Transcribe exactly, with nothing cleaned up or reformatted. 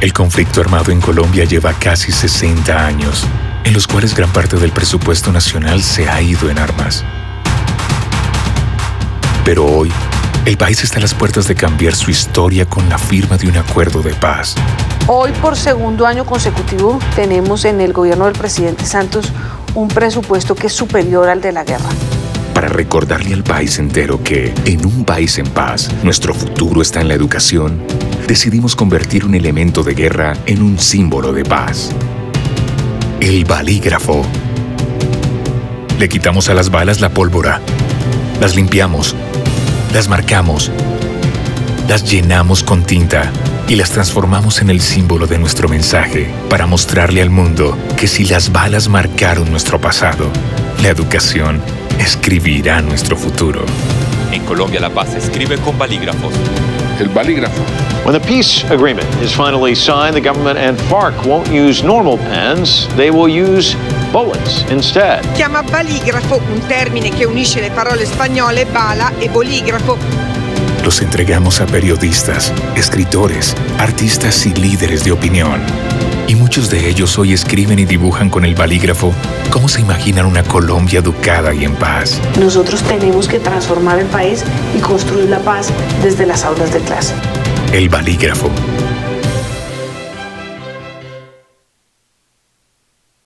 El conflicto armado en Colombia lleva casi sesenta años, en los cuales gran parte del presupuesto nacional se ha ido en armas. Pero hoy, el país está a las puertas de cambiar su historia con la firma de un acuerdo de paz. Hoy, por segundo año consecutivo, tenemos en el gobierno del presidente Santos un presupuesto que es superior al de la guerra. Para recordarle al país entero que, en un país en paz, nuestro futuro está en la educación, decidimos convertir un elemento de guerra en un símbolo de paz. El balígrafo. Le quitamos a las balas la pólvora, las limpiamos, las marcamos, las llenamos con tinta y las transformamos en el símbolo de nuestro mensaje para mostrarle al mundo que si las balas marcaron nuestro pasado, la educación escribirá nuestro futuro. En Colombia la paz se escribe con balígrafos. El balígrafo. When the peace agreement is finally signed, the government and FARC won't use normal pens, they will use bullets instead. Chiama baligrafo un termine che unisce le parole spagnole bala e bolígrafo. Los entregamos a periodistas, escritores, artistas y líderes de opinión. Y muchos de ellos hoy escriben y dibujan con el balígrafo cómo se imaginan una Colombia educada y en paz. Nosotros tenemos que transformar el país y construir la paz desde las aulas de clase. El balígrafo.